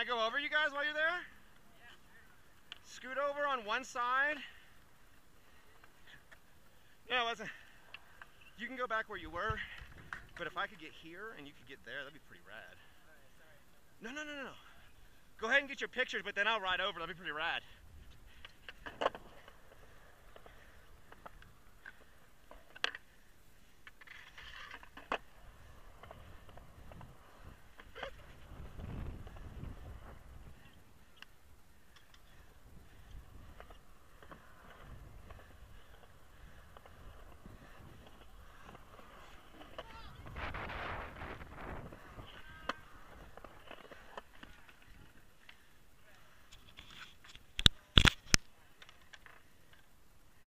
I go over you guys while you're there? Scoot over on one side. No, listen. You can go back where you were, but if I could get here and you could get there, that'd be pretty rad. No. Go ahead and get your pictures, but then I'll ride over. That'd be pretty rad.